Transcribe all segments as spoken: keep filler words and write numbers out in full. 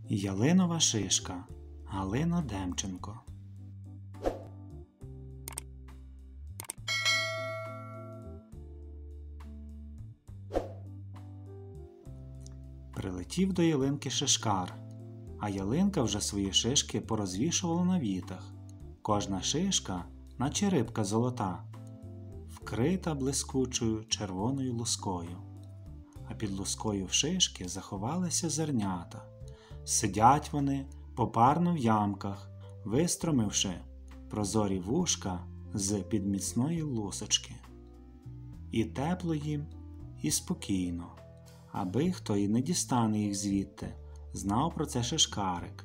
Ялинова шишка. Галина Демченко. Прилетів до ялинки шишкар, а ялинка вже свої шишки порозвішувала на вітах. Кожна шишка, наче рибка золота, вкрита блискучою червоною лускою. А під лускою в шишки заховалися зернята. Сидять вони попарно в ямках, вистромивши прозорі вушка з-під міцної лусочки. І тепло їм, і спокійно, аби хто і не дістане їх звідти, знав про це шишкарик.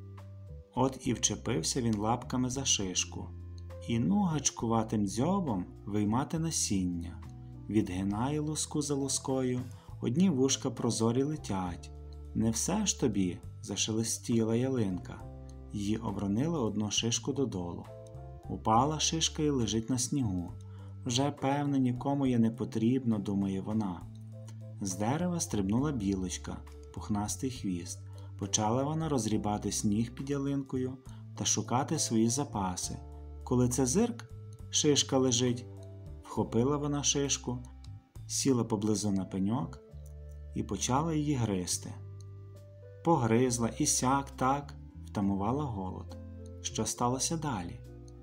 От і вчепився він лапками за шишку, і ну гачкуватим дзьобом виймати насіння. Відгинає луску за лускою, одні вушка прозорі летять. Не все ж тобі, зашелестіла ялинка. Її обронили одну шишку додолу. Упала шишка і лежить на снігу. Вже, певне, нікому є не потрібно, думає вона. З дерева стрибнула білочка, пухнастий хвіст. Почала вона розрібати сніг під ялинкою та шукати свої запаси. Коли це зирк, шишка лежить. Вхопила вона шишку, сіла поблизу на пеньок і почала її гризти. Погризла і сяк так, втамувала голод. Що сталося далі?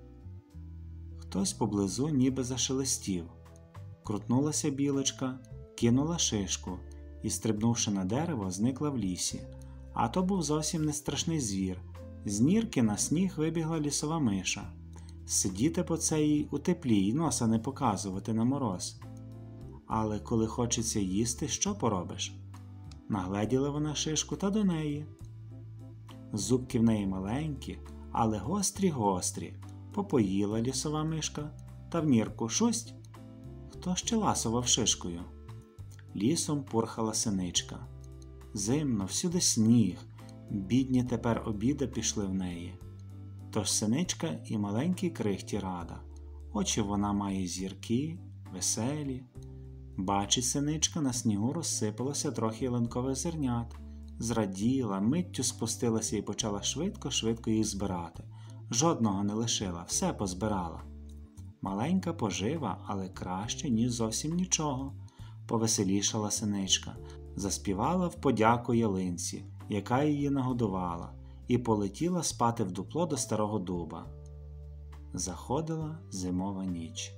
Хтось поблизу ніби зашелестів. Крутнулася білочка, кинула шишку і, стрибнувши на дерево, зникла в лісі. А то був зовсім не страшний звір. З нірки на сніг вибігла лісова миша. Сидіти по це їй у теплі й носа не показувати на мороз. Але коли хочеться їсти, що поробиш? Нагледіла вона шишку та до неї. Зубки в неї маленькі, але гострі-гострі. Попоїла лісова мишка, та в нірку шусть. Хто ще ласував шишкою? Лісом пурхала синичка. Зимно, всюди сніг, бідні тепер обіди пішли в неї. Тож синичка і маленькій крихті рада. Очі вона має зірки, веселі. Бачить синичка, на снігу розсипалося трохи ялинкових зернят. Зраділа, миттю спустилася і почала швидко-швидко їх збирати. Жодного не лишила, все позбирала. Маленька пожива, але краще, ніж зовсім нічого. Повеселішала синичка, заспівала в подяку ялинці, яка її нагодувала, і полетіла спати в дупло до старого дуба. Заходила зимова ніч.